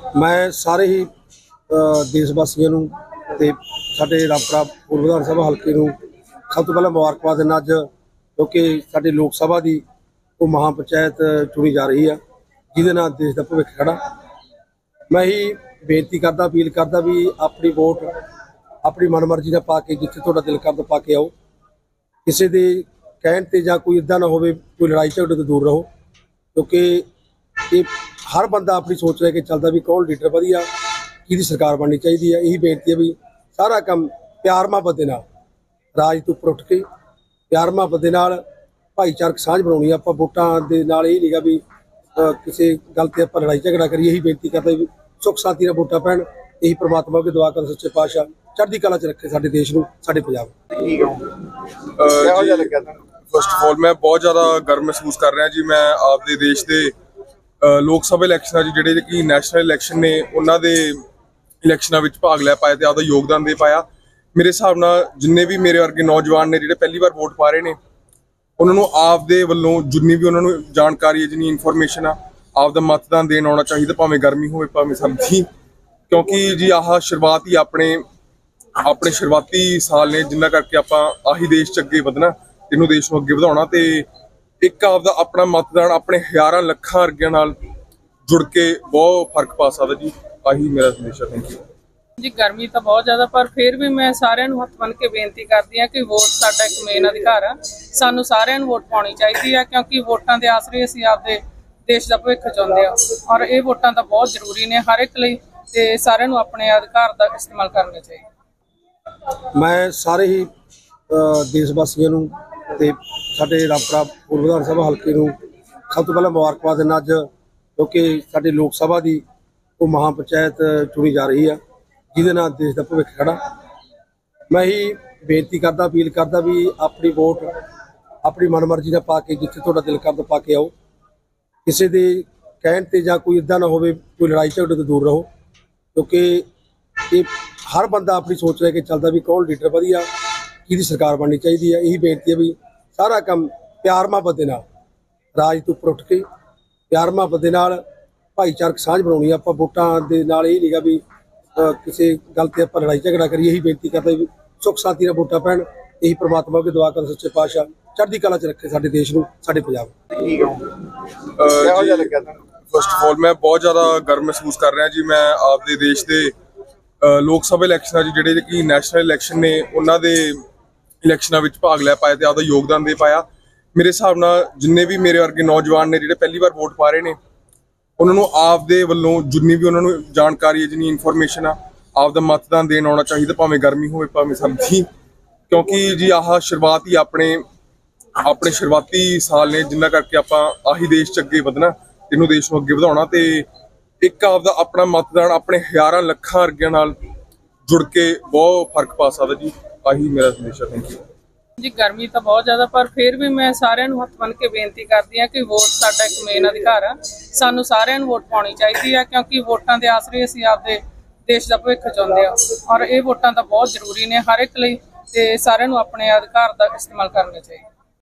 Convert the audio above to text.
मैं सारे ही देश वासियों नूं ते साडे रामपुरा पूर्व विधान सभा हल्के नूं सब तो पहला मुबारकबाद देना अज, क्योंकि साडी लोक सभा की वो महापंचायत चुनी जा रही है जिहदे नाल देश का भविख खड़ा। मैं ही बेनती करदा, अपील करदा भी अपनी वोट अपनी मनमर्जी नाल पा के जिथे तुहाडा दिल करदा पा के आओ। किसी के कहण ते जां कोई इदां ना होवे, कोई लड़ाई झगड़े तो दूर रहो, क्योंकि ये हर बंदा अपनी सोच लेके चलता भी कौन लीडर वधिया, किहदी सरकार बननी चाहिए है। यही बेनती है भी सारा काम प्यार मुहब्बत दे नाल, राज तो उपर उठ के प्यार मुहब्बत दे नाल भाईचारक साझ बनाउणी। आपां वोटां दे नाल यही नहींगा भी किसी गल ते आपां लड़ाई झगड़ा करिए। यही बेनती करदा भी सुख शांति नाल वोटां पैण। यही परमात्मा अगे दुआ कर सच्चे पातशाह चढ़दी कला च रखे साडे देश नूं, साडे पंजाब। फस्ट ऑफ ऑल मैं बहुत ज़्यादा गर्व महसूस कर रहा जी। मैं आपदे देश के लोक सभा इलैक्शनां जिहड़े कि नैशनल इलैक्शन ने उन्हां दे इलैक्शनां विच भाग लै पाए ते आपदा योगदान दे पाया। मेरे हिसाब नाल जिन्ने भी मेरे वर्गे नौजवान ने जिहड़े पहली बार वोट पा रहे ने, उन्होंने आपदे वल्लों जिन्नी भी उन्होंने जानकारी है, जिन्नी इनफॉर्मेशन आ, आपदा मतदान देण आउणा चाहिए, भावें गर्मी होवे भावें सर्दी, क्योंकि जी आह शुरुआत ही अपने शुरुआती साल ने जिन्ना करके आपां आही देश च अगे वधना, इनू देश नूं अगे वधाउणा ते एक आपदा अपना मतदान अपने हज़ारां लखां वर्गियां नाल जुड़ के बहुत फर्क पा सकदा जी। आही मेरा संदेश है। थैंक यू जी। गर्मी तो बहुत ज़्यादा, पर फिर भी मैं सारिਆਂ ਨੂੰ हथ बन के बेनती करती हाँ कि वोट साडा एक मेन अधिकार है। सानू सारिਆਂ ਨੂੰ वोट पाउणी चाहिए है, क्योंकि वोटां दे आसरे असीं आपदे देश का भविख चाहुंदे आ, और ये वोटां तो बहुत जरूरी ने हर एक लई, ते सारिਆਂ ਨੂੰ अपने अधिकार का इस्तेमाल करना चाहिए। मैं सारे ही देश वासियों नूं ते साडे रामपुरा पूर्व विधान सभा हल्के नूं सब तो पहला मुबारकबाद देना अज, क्योंकि साडी लोक सभा की वो महापंचायत चुनी जा रही है जिहदे नाल देश का भविख खड़ा। मैं ही बेनती करदा, अपील करदा भी अपनी वोट अपनी मनमर्जी नाल पा के जिथे तुहाडा दिल करदा पा के आओ। किसी के कहण ते जां कोई इदां ना होवे, कोई लड़ाई झगड़े तो दूर रहो, क्योंकि ये हर बंदा अपनी सोच लेके चलता भी कौन लीडर वधिया, किहदी सरकार बननी चाहिए है। यही बेनती है भी सारा काम प्यार मुहब्बत दे नाल, राज तो उपर उठ के प्यार मुहब्बत दे नाल भाईचारक साझ बनाउणी। आपां वोटां दे नाल यही नहींगा भी किसी गल ते आपां लड़ाई झगड़ा करिए। यही बेनती करदा भी सुख शांति नाल वोटां पैण। यही परमात्मा अगे दुआ कर सच्चे पातशाह चढ़दी कला च रखे साडे देश नूं, साडे पंजाब। फस्ट ऑफ ऑल मैं बहुत ज़्यादा गर्व महसूस कर रहा जी। मैं आपदे देश के लोक सभा इलैक्शनां जिहड़े कि नैशनल इलैक्शन ने उन्हां दे इलैक्शनां विच भाग लै पाए ते आपदा योगदान दे पाया। मेरे हिसाब नाल जिन्ने भी मेरे वर्गे नौजवान ने जिहड़े पहली बार वोट पा रहे ने, उन्होंने आपदे वल्लों जिन्नी भी उन्होंने जानकारी है, जिन्नी इनफॉर्मेशन आ, आपदा मतदान देण आउणा चाहिए, भावें गर्मी होवे भावें सर्दी, क्योंकि जी आह शुरुआत ही अपने शुरुआती साल ने जिन्ना करके आपां आही देश च अगे वधना, इनू देश नूं अगे वधाउणा ते एक आपदा अपना मतदान अपने हज़ारां लखां वर्गियां नाल जुड़ के बहुत फर्क पा सकदा जी। आही मेरा संदेश है। थैंक यू जी। गर्मी तो बहुत ज़्यादा, पर फिर भी मैं सारिਆਂ ਨੂੰ हथ बन के बेनती करती हाँ कि वोट साडा एक मेन अधिकार है। सानू सारिਆਂ ਨੂੰ वोट पाउणी चाहिए है, क्योंकि वोटां दे आसरे असीं आपदे देश का भविख चाहुंदे आ, और ये वोटां तो बहुत जरूरी ने हर एक लई, ते सारिਆਂ ਨੂੰ अपने अधिकार का इस्तेमाल करना चाहिए।